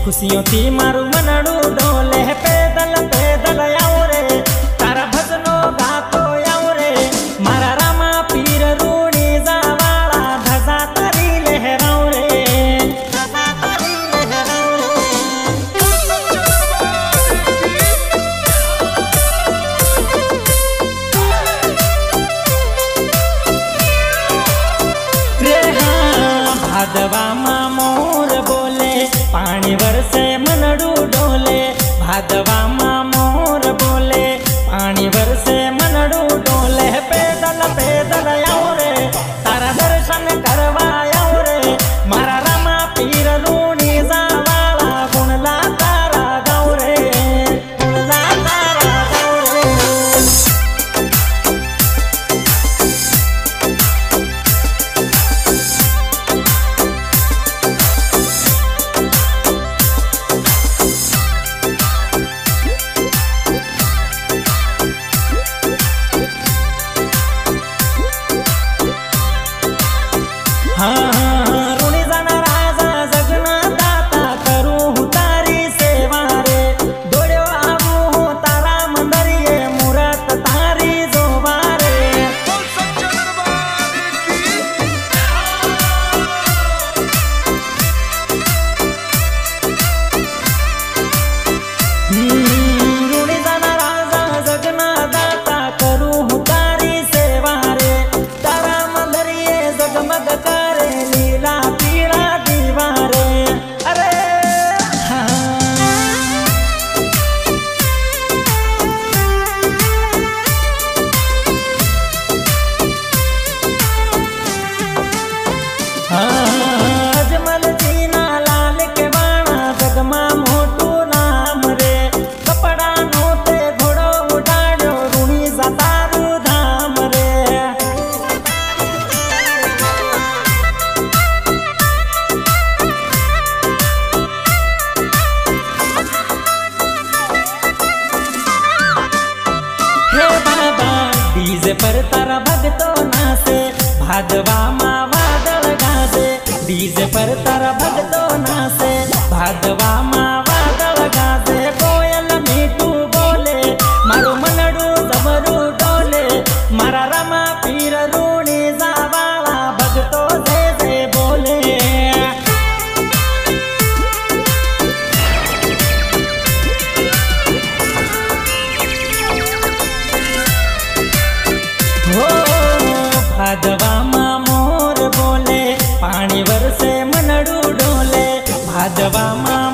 खुशियों थी मारू मनड़ू डोले पैदल पैदल आओ रे तारा भजनो गातो आओ रे मारा रामा पीर रूणी जावाला धजा तरी लहराओ रे धजा तरी लहराओ रे हाँ भादवा मा मोर बोले पानी वरसे मनड़ू डोले भादवा मा मोर बोले पानी वरसे मनड़ू डोले पैदल पैदल आओ रे तारा दर्शन करवा आओ रे मारा रामा पीर रूणी जावाला गुणला तारा गाओ रे गुणला तारा गाओ रे हाँ रूणी जाना राजा जगना दाता करू तारी सेवा रे दोड्यो आवू तारा मंदरिये मुरत तारी जोवा रे रूणी जाना राजा जगना दाता करू तारी सेवा रे तारा मंदरिये जगमग करे लीला पीड़ा दीवारे अरे अजमल जीना लाल के बाणा जगमा मोटू नाम रे कपड़ा नोते घोड़ो उडाड्यो रूणी जातारू धाम रे हे बाबा डीजे पर तारा भगतो नाचे भादवा मा वादळ गाजे डीजे पर तारा भगतो नाचे भादवा मा वादळ गाजे कोयल मीठू बोले मारो मनड़ू जबरू डोले मारा रामा पीर रूणी जावाला भगतो जे जे बोले हो भादवा मा मोर बोले पानी वरसे मनड़ू डोले भादवा मा